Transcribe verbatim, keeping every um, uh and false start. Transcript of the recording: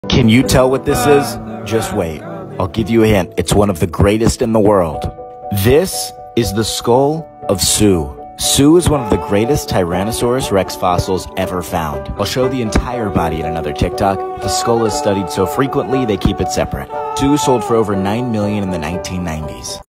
Can you tell what this is? Just wait. I'll give you a hint. It's one of the greatest in the world. This is the skull of Sue. Sue is one of the greatest Tyrannosaurus rex fossils ever found. I'll show the entire body in another TikTok. The skull is studied so frequently, they keep it separate. Sue sold for over nine million dollars in the nineteen nineties.